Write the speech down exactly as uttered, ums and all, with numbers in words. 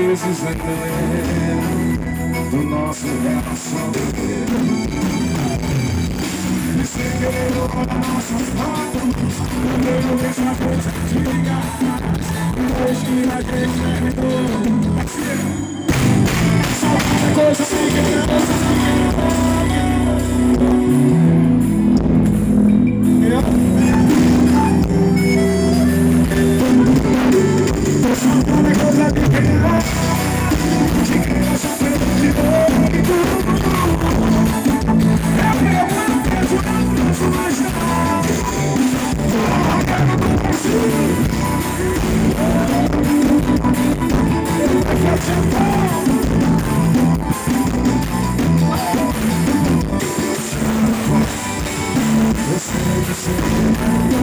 vezes ainda lembro do nosso relacionamento. E sem querer olhar nossas fotos, eu vejo a coisa antigas. Hoje a gente terminou. Só uma coisa assim que eu sei, eu sei.